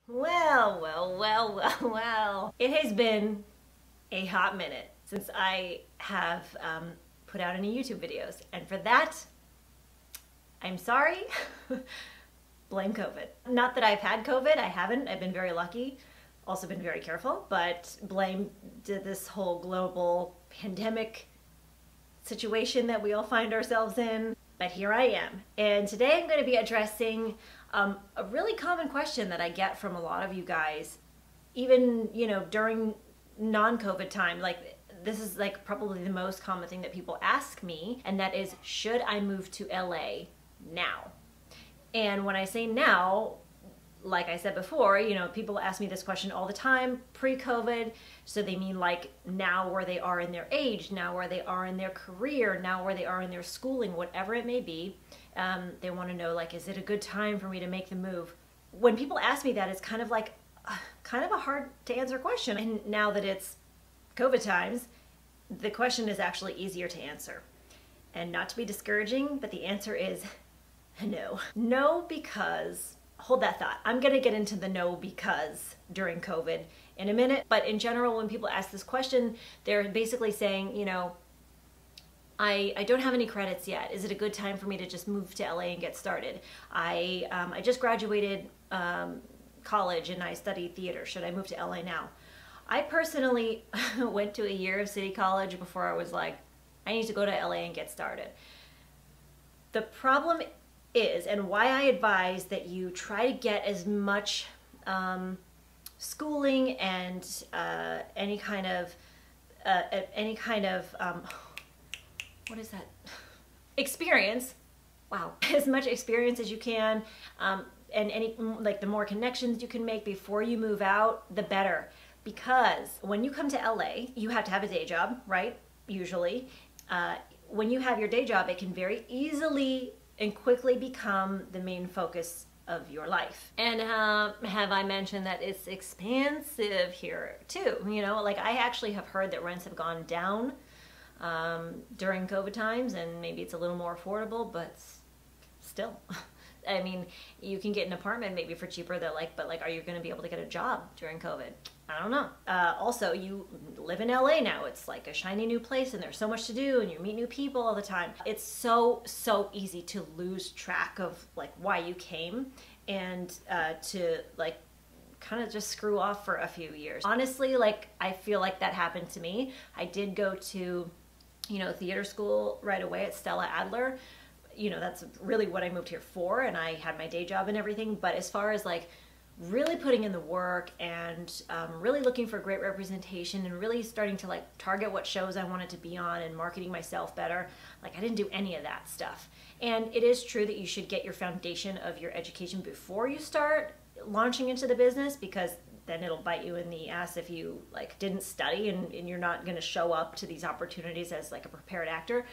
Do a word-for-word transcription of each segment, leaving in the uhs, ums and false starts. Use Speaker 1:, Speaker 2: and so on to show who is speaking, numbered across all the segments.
Speaker 1: Well, well, well, well, well. It has been a hot minute since I have um, put out any YouTube videos. And for that, I'm sorry. Blame COVID. Not that I've had COVID, I haven't. I've been very lucky. Also been very careful, but blame to this whole global pandemic situation that we all find ourselves in. But here I am. And today I'm going to be addressing um, a really common question that I get from a lot of you guys, even, you know, during non-COVID time. Like, this is like probably the most common thing that people ask me, and that is, should I move to L A now? And when I say now, like I said before, you know, people ask me this question all the time pre-COVID. So they mean like now where they are in their age, now where they are in their career, now where they are in their schooling, whatever it may be. Um, they want to know, like, is it a good time for me to make the move? When people ask me that, it's kind of like, uh, kind of a hard to answer question. And now that it's COVID times, the question is actually easier to answer. And not to be discouraging, but the answer is no. No, because hold that thought. I'm gonna get into the no because during COVID in a minute, but in general, when people ask this question, they're basically saying, you know, I, I don't have any credits yet. Is it a good time for me to just move to L A and get started? I, um, I just graduated um, college and I studied theater. Should I move to L A now? I personally went to a year of City College before I was like, I need to go to L A and get started. The problem is, and why I advise that you try to get as much um, schooling and uh, any kind of uh, any kind of um, what is that experience? Wow, as much experience as you can, um, and any like the more connections you can make before you move out, the better. Because when you come to L A, you have to have a day job, right? Usually, uh, when you have your day job, it can very easily and quickly become the main focus of your life. And uh, have I mentioned that it's expensive here too? You know, like I actually have heard that rents have gone down um, during COVID times, and maybe it's a little more affordable, but still. I mean, you can get an apartment maybe for cheaper. They're like, but like, are you going to be able to get a job during COVID? I don't know. Uh, also, you live in L A now. It's like a shiny new place and there's so much to do and you meet new people all the time. It's so, so easy to lose track of like why you came and uh, to like kind of just screw off for a few years. Honestly, like I feel like that happened to me. I did go to, you know, theater school right away at Stella Adler. You know, that's really what I moved here for, and I had my day job and everything. But as far as like really putting in the work and um, really looking for great representation and really starting to like target what shows I wanted to be on and marketing myself better, like I didn't do any of that stuff. And it is true that you should get your foundation of your education before you start launching into the business, because then it'll bite you in the ass if you like didn't study and, and you're not going to show up to these opportunities as like a prepared actor.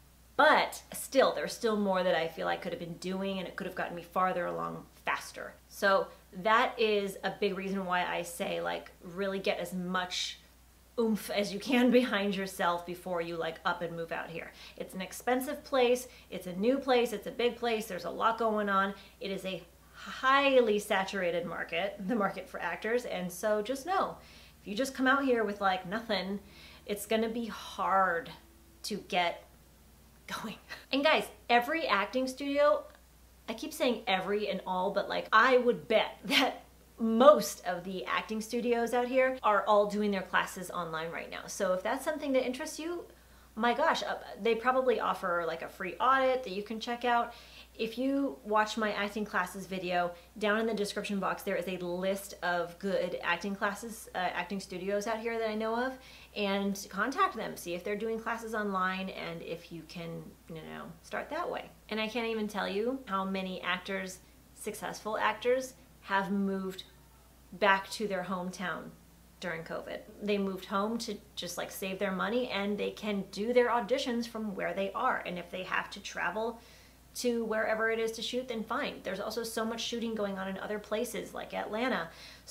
Speaker 1: But still, there's still more that I feel I could have been doing, and it could have gotten me farther along faster. So that is a big reason why I say like really get as much oomph as you can behind yourself before you like up and move out here. It's an expensive place, it's a new place, it's a big place, there's a lot going on. It is a highly saturated market, the market for actors, and so just know, if you just come out here with like nothing, it's gonna be hard to get going. And guys, every acting studio, I keep saying every and all, but like I would bet that most of the acting studios out here are all doing their classes online right now. So if that's something that interests you, my gosh, uh, they probably offer like a free audit that you can check out. If you watch my acting classes video, down in the description box there is a list of good acting classes, uh, acting studios out here that I know of, and contact them, see if they're doing classes online and if you can, you know, start that way. And I can't even tell you how many actors, successful actors, have moved back to their hometown during COVID. They moved home to just like save their money, and they can do their auditions from where they are. And if they have to travel to wherever it is to shoot, then fine. There's also so much shooting going on in other places like Atlanta.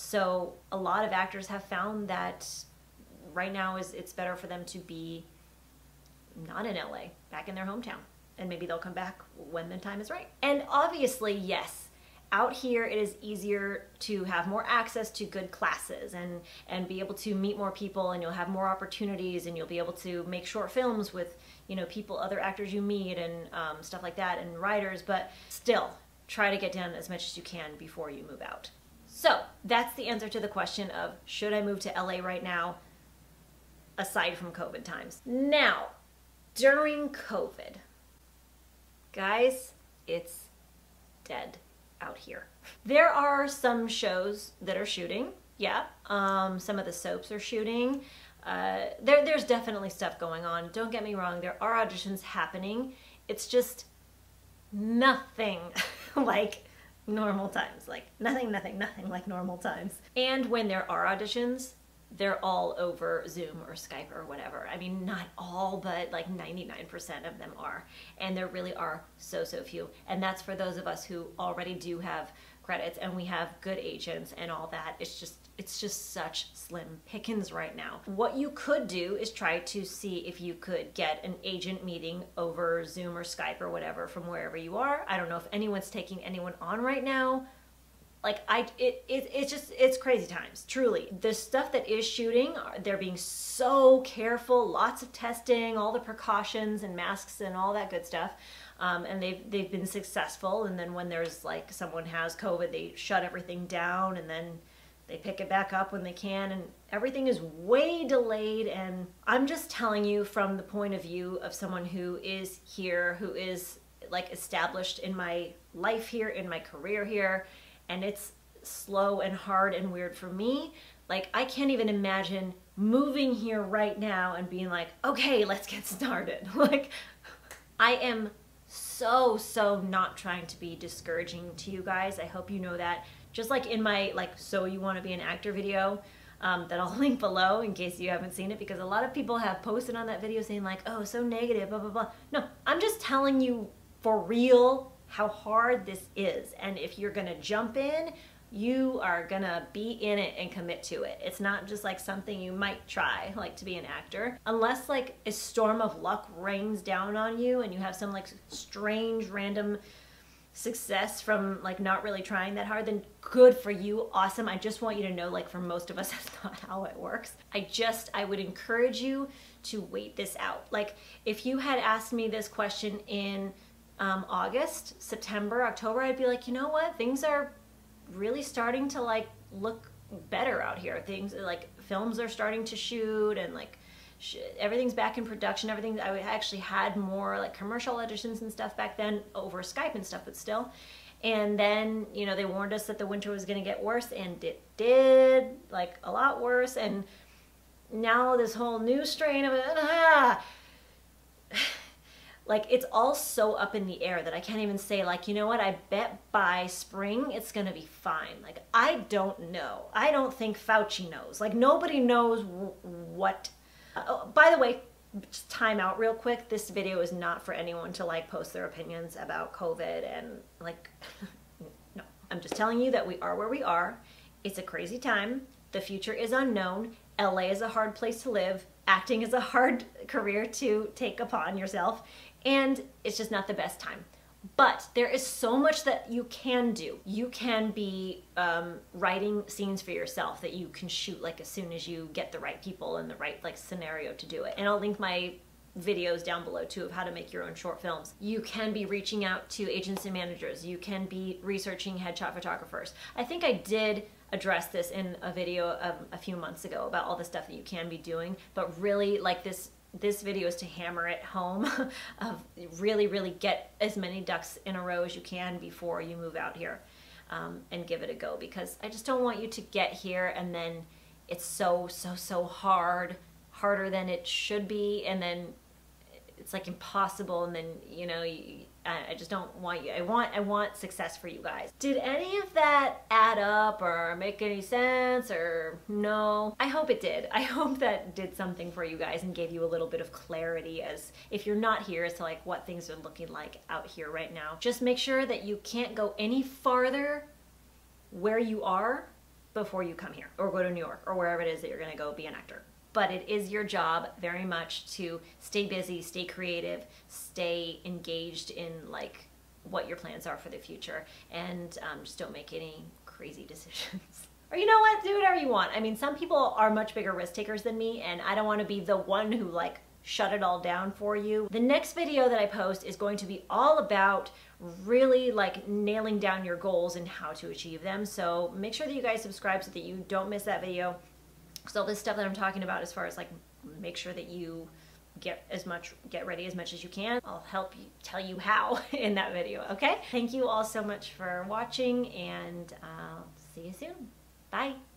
Speaker 1: So a lot of actors have found that right now is it's better for them to be not in L A, back in their hometown. And maybe they'll come back when the time is right. And obviously, yes, out here it is easier to have more access to good classes and and be able to meet more people, and you'll have more opportunities, and you'll be able to make short films with, you know, people, other actors you meet, and um, stuff like that, and writers. But still, try to get done as much as you can before you move out. So that's the answer to the question of should I move to L A right now, aside from COVID times. Now, during COVID, guys, it's dead out here. There are some shows that are shooting, yeah. Um, some of the soaps are shooting. Uh, there, there's definitely stuff going on. Don't get me wrong, there are auditions happening. It's just nothing like normal times. Like nothing, nothing, nothing like normal times. And when there are auditions, they're all over Zoom or Skype or whatever. I mean, not all, but like ninety-nine percent of them are. And there really are so, so few. And that's for those of us who already do have credits and we have good agents and all that. It's just, it's just such slim pickings right now. What you could do is try to see if you could get an agent meeting over Zoom or Skype or whatever from wherever you are. I don't know if anyone's taking anyone on right now. Like, I, it, it, it's just, it's crazy times, truly. The stuff that is shooting, they're being so careful, lots of testing, all the precautions and masks and all that good stuff. Um, and they've, they've been successful. And then when there's like, someone has COVID, they shut everything down and then they pick it back up when they can. And everything is way delayed. And I'm just telling you from the point of view of someone who is here, who is like established in my life here, in my career here, and it's slow and hard and weird for me. Like, I can't even imagine moving here right now and being like, okay, let's get started. Like, I am so, so not trying to be discouraging to you guys. I hope you know that. Just like in my, like, so you want to be an actor video, um, that I'll link below in case you haven't seen it, because a lot of people have posted on that video saying like, oh, so negative, blah, blah, blah. No, I'm just telling you for real how hard this is. And if you're gonna jump in, you are gonna be in it and commit to it. It's not just like something you might try, like to be an actor. Unless like a storm of luck rains down on you and you have some like strange random success from like not really trying that hard, then good for you, awesome. I just want you to know, like, for most of us, that's not how it works. I just, I would encourage you to wait this out. Like, if you had asked me this question in Um, August, September, October, I'd be like, you know what? Things are really starting to like look better out here. Things like films are starting to shoot and like sh everything's back in production. Everything, I actually had more like commercial auditions and stuff back then over Skype and stuff, but still. And then, you know, they warned us that the winter was going to get worse, and it did, like a lot worse. And now this whole new strain of it, ah, like, it's all so up in the air that I can't even say, like, you know what, I bet by spring it's gonna be fine. Like, I don't know. I don't think Fauci knows. Like, nobody knows w what. Uh, oh, by the way, just time out real quick. This video is not for anyone to, like, post their opinions about COVID and, like, no. I'm just telling you that we are where we are. It's a crazy time. The future is unknown. L A is a hard place to live. Acting is a hard career to take upon yourself. And it's just not the best time. But there is so much that you can do. You can be um, writing scenes for yourself that you can shoot like as soon as you get the right people and the right like scenario to do it. And I'll link my videos down below too of how to make your own short films. You can be reaching out to agents and managers. You can be researching headshot photographers. I think I did address this in a video of a few months ago about all the stuff that you can be doing, but really, like, this this video is to hammer it home of really, really get as many ducks in a row as you can before you move out here, um, and give it a go, because I just don't want you to get here and then it's so, so, so hard, harder than it should be, and then it's like impossible, and then, you know, you, I, I just don't want you, I want, I want success for you guys. Did any of that add up or make any sense, or no? I hope it did. I hope that did something for you guys and gave you a little bit of clarity as if you're not here as to like what things are looking like out here right now. Just make sure that you can't go any farther where you are before you come here or go to New York or wherever it is that you're gonna go be an actor. But it is your job very much to stay busy, stay creative, stay engaged in like what your plans are for the future, and um, just don't make any crazy decisions. Or you know what, do whatever you want. I mean, some people are much bigger risk takers than me, and I don't want to be the one who like shut it all down for you. The next video that I post is going to be all about really like nailing down your goals and how to achieve them. So make sure that you guys subscribe so that you don't miss that video. So all this stuff that I'm talking about as far as like make sure that you get as much, get ready as much as you can. I'll help you tell you how in that video, okay? Thank you all so much for watching, and I'll see you soon. Bye.